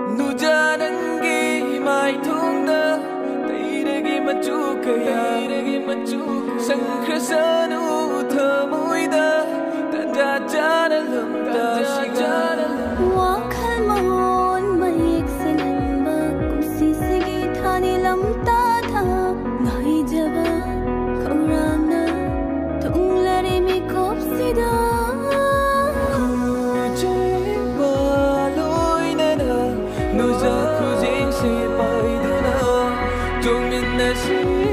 누자 난기 mai thungda tairagi machu kaya sankhasanu thamuida tanja jana lamda shigana wakhal mon mayek senamba kumsi sigi thani lamta tha ngai jaba khawrana tunglari mi kopsida nuja khujing se paiduna tungmin na si